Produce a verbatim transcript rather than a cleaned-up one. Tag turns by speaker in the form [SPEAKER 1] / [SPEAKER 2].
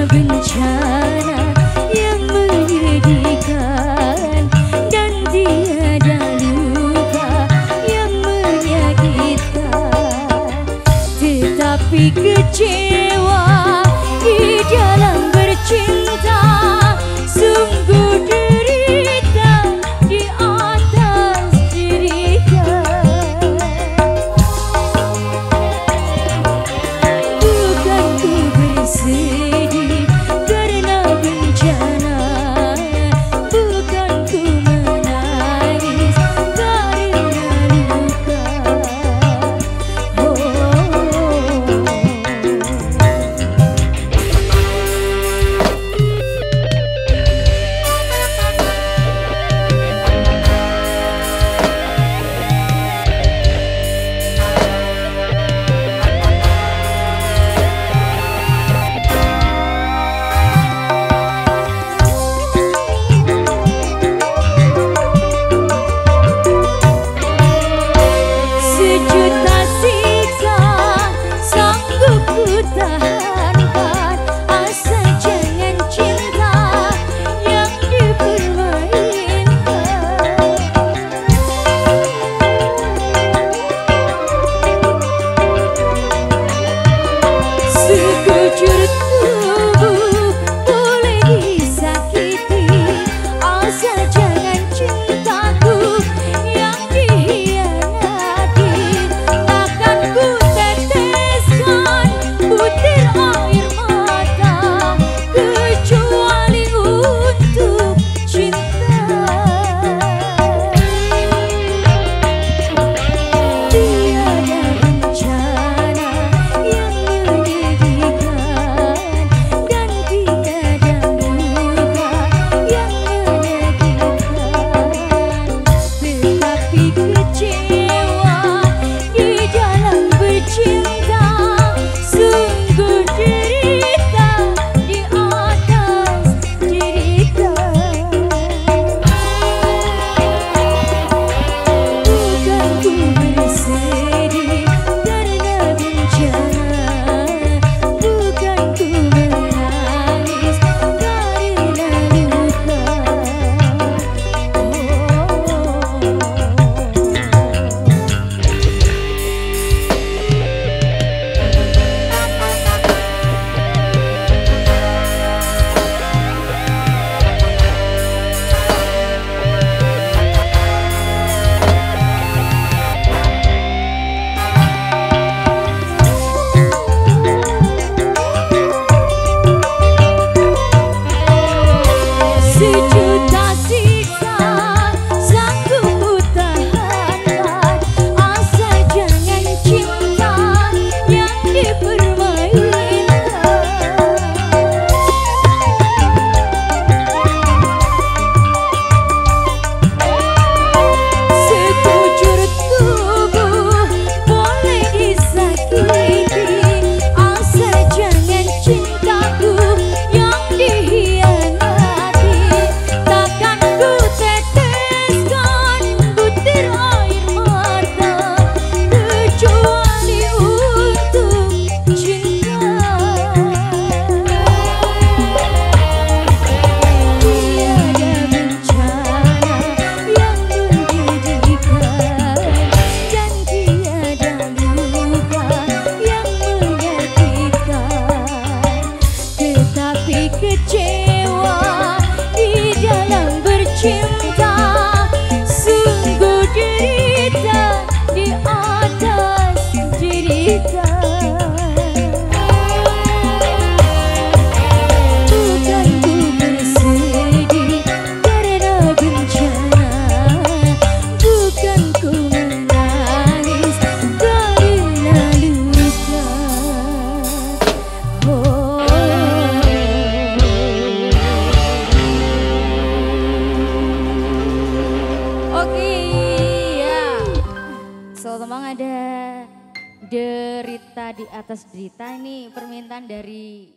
[SPEAKER 1] bencana yang menyedihkan dan tiada luka yang menyakitkan, tetapi kecewa di dalam bercinta sungguh derita di atas derita. Bukan ku bersedih karena bencana, bukan ku menangis karena luka. Oh. Sejuta siksa sanggup ku tahankan, asal jangan cinta yang dipermainkan. Sekujur tubuh boleh disakiti, asal jangan cintaku yang dihianati. Takkan ku teteskan butir air mata kecuali untuk cinta. Tiada bencana yang menyedihkan dan tiada luka yang menyakitkan, tetapi kecewa di dalam bercinta sungguh derita di atas derita. Bukan ku bersedih karena bencana, bukan ku menangis karena luka. Sejuta siksa sanggup ku tahankan, asal jangan cinta yang dipermainkan. Sekujur tubuh boleh disakiti, asal jangan cintaku yang dihianati. Takkan ku teteskan butir air mata kecuali untuk cinta. Tiada bencana yang menyedihkan dan tiada luka yang menyakitkan, tetapi kecewa di dalam bercinta sungguh derita di atas derita. Bukan ku bersedih karena bencana, bukan ku menangis karena luka. Oh. Oke, ya. So, teman ada Derita di atas derita, ini permintaan dari